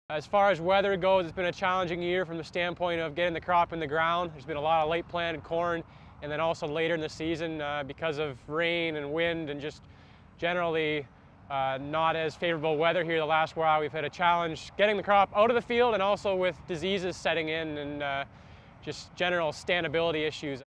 As far as weather goes, it's been a challenging year from the standpoint of getting the crop in the ground. There's been a lot of late planted corn, and then also later in the season because of rain and wind and just generally not as favorable weather here the last while. We've had a challenge getting the crop out of the field and also with diseases setting in and just general standability issues.